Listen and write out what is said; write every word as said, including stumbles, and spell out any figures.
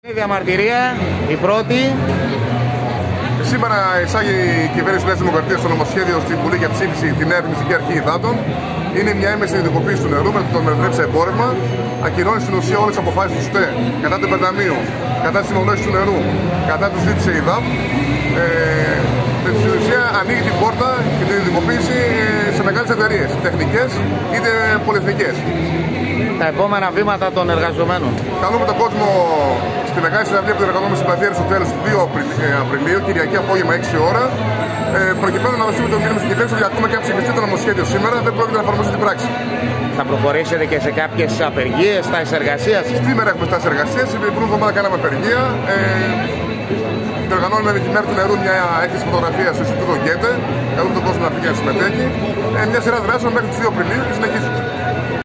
Η διαμαρτυρία, η πρώτη. Σήμερα εισάγει η κυβέρνηση της Νέας Δημοκρατίας το νομοσχέδιο στην Βουλή για ψήφιση τη νέα ρυθμιστική αρχή υδάτων. Είναι μια έμεση ιδιωτικοποίηση του νερού με το μετατρέψει σε εμπόρευμα. Ακυρώνει στην ουσία όλες τις αποφάσεις του ΣΤΕ κατά του Πενταμείου, κατά της τιμολόγησης του νερού, κατά τη ζήτηση ΕΙΔΑΠ. Ε, στην ουσία ανοίγει την πόρτα και την ιδιωτικοποίηση σε μεγάλες εταιρείες, τεχνικές είτε πολυεθνικές. Τα επόμενα βήματα των εργαζομένων. Καλούμε τον κόσμο στη μεγάλη συναυλία που διοργανώνουμε στην πλατεία Αριστοτέλους δύο Απριλίου, Κυριακή απόγευμα έξι ώρα, ε, προκειμένου να δώσουμε το μήνυμα στην κυβέρνηση ότι ακόμα και αν ψηφιστεί το νομοσχέδιο σήμερα δεν πρόκειται να εφαρμοστεί στην πράξη. Θα προχωρήσετε και σε κάποιες απεργίες, στάσεις εργασίας? Σήμερα έχουμε στάσεις εργασίας, την προηγούμενη εβδομάδα κάναμε απεργία. Ε, Διοργανώνουμε με τη μέρα του νερού μια έκθεση φωτογραφία στο Ινστιτούτο Γκέτε. Καλούμε τον κόσμο να φύγει να συμμετέχει. Ε, μια σειρά δράσεων μέχρι τις δύο Απριλίου και συνεχίζουμε.